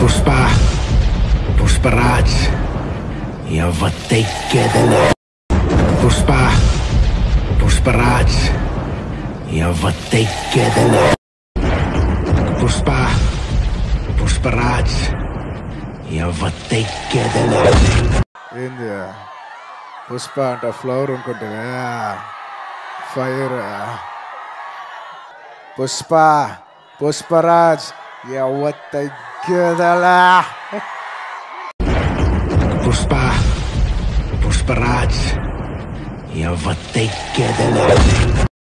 పుష్ప పుష్పరాజ్ ఎవతెక్కెదలే పుష్ప పుష్పరాజ్ ఎవతెక్కెదలే పుష్ప పుష్పరాజ్ ఎవతెక్కెదలే ఏంది పుష్ప అంట ఫ్లవర్ అనుకుంటే ఫైర్ పుష్ప పుష్పరాజ్ ఎవతెక్కెదలే పుష్ప పుష్పరాజ్ ఎవతెక్కెదలే